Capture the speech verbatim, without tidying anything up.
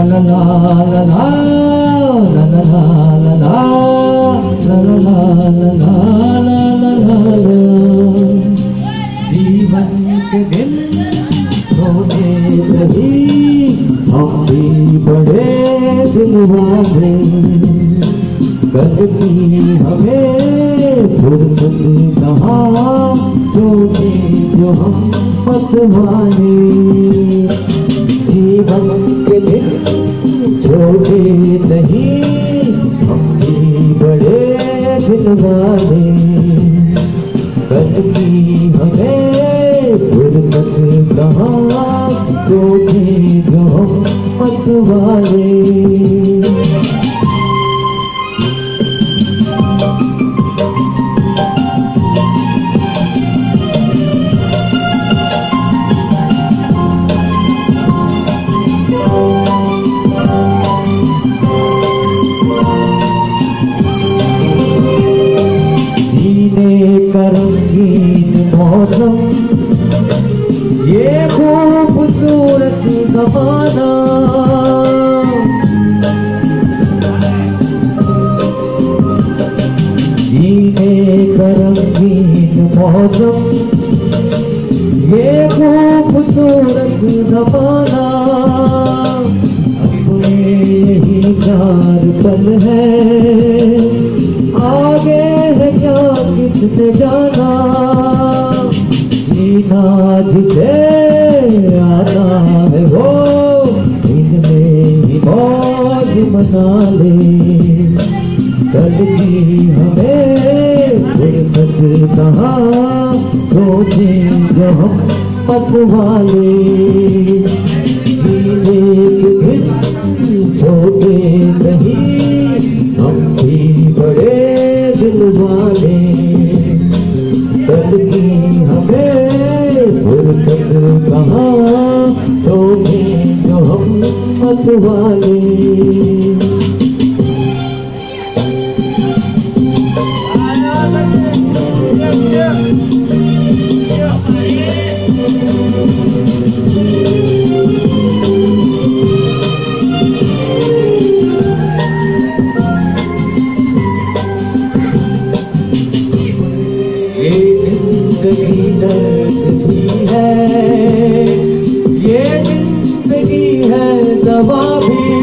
ला ला ला ला ला ला ला ला ला ला ला। जीवन के दिन होने सही हम भी बड़े दिल वाले, कल की हमें फुर्सत कहाँ सोचे जो हम मत वाले। जीवन के दिन छोटे नहीं हम भी बड़े दिल वाले, कल की हमें फुर्सत कहाँ सोचे जो हम मत वाले। रंगीन मौसम ये खूबसूरत ज़माना, जीने का रंगीन मौसम ये खूबसूरत ज़माना। अपने यही चार पल है, आगे है क्या किसने जाना। जीना जिसे आना है वो इनमें ही मौज मना ले, कल की हमें फुर्सत कहाँ सोचे जो हम मत वाले। जीने के दिन छोटे नहीं हम भी बड़े दिल वाले, कल की हमें फुर्सत कहाँ सोचे जो हम मत वाले।